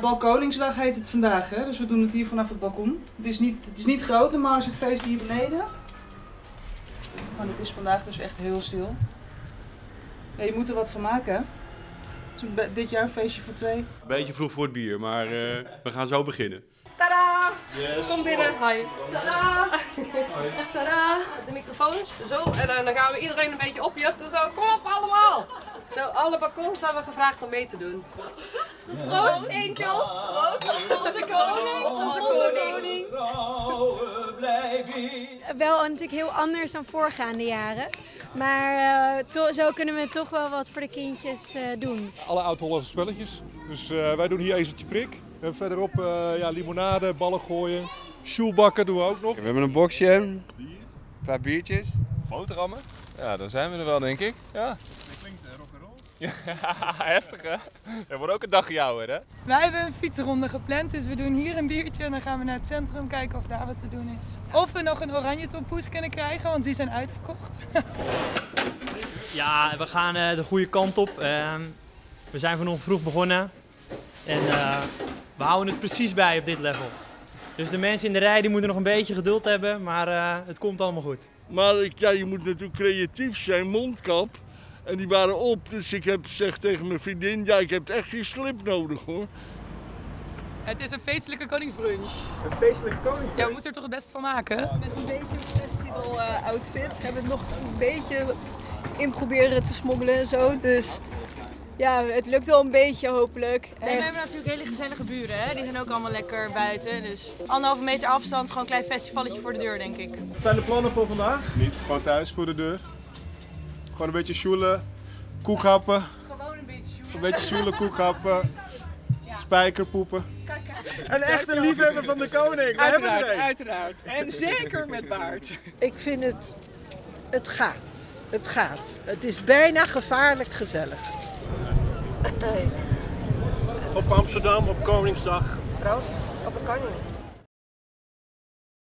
Balkoningsdag heet het vandaag, hè? Dus we doen het hier vanaf het balkon. Het is niet groot, normaal is het feest hier beneden. Maar het is vandaag dus echt heel stil. Ja, je moet er wat van maken, hè? Dus dit jaar een feestje voor 2. Beetje vroeg voor het bier, maar we gaan zo beginnen. Tadaa! Yes. Kom binnen. Hi. Tadaa! Tadaa! De microfoons, zo. En dan gaan we iedereen een beetje opjutten. Zo, kom op allemaal! Zo, alle balkons hebben we gevraagd om mee te doen. Proost, angels! Proost op onze koning! Op onze koning! Wel natuurlijk heel anders dan voorgaande jaren. Maar zo kunnen we toch wel wat voor de kindjes doen. Alle oud-Hollandse spelletjes. Dus wij doen hier Ezeltje Prik. En verderop limonade, ballen gooien. Sjoelbakken doen we ook nog. We hebben een boxje, een paar biertjes. Boterhammen. Ja, daar zijn we er wel, denk ik. Ja. Dat klinkt rock'n'roll. Ja, heftig hè? Er wordt ook een dag jouwer hè? Wij hebben een fietsronde gepland, dus we doen hier een biertje en dan gaan we naar het centrum kijken of daar wat te doen is. Of we nog een oranje tompoes kunnen krijgen, want die zijn uitverkocht. Ja, we gaan de goede kant op. We zijn vanochtend vroeg begonnen en we houden het precies bij op dit level. Dus de mensen in de rij die moeten nog een beetje geduld hebben, maar het komt allemaal goed. Maar ja, je moet natuurlijk creatief zijn, mondkap. En die waren op, dus ik heb gezegd tegen mijn vriendin, ja, ik heb echt geen slip nodig hoor. Het is een feestelijke koningsbrunch. Een feestelijke koningsbrunch? Ja, we moeten er toch het beste van maken? Met een beetje een festival outfit hebben we het nog een beetje in proberen te smoggelen en zo. Dus ja, het lukt wel een beetje hopelijk. En we hebben natuurlijk hele gezellige buren, hè? Die zijn ook allemaal lekker buiten. Dus 1,5 meter afstand, gewoon een klein festivalletje voor de deur, denk ik. Wat zijn de plannen voor vandaag? Niet, gewoon thuis voor de deur. Gewoon een beetje sjoelen, koekhappen. Gewoon een beetje sjoelen. Een beetje sjoelen, koekhappen, spijkerpoepen. Een echte liefhebber van de koning. Uiteraard. En zeker met baard. Ik vind het gaat. Het gaat. Het is bijna gevaarlijk gezellig. Op Amsterdam op Koningsdag. Proost op de koning.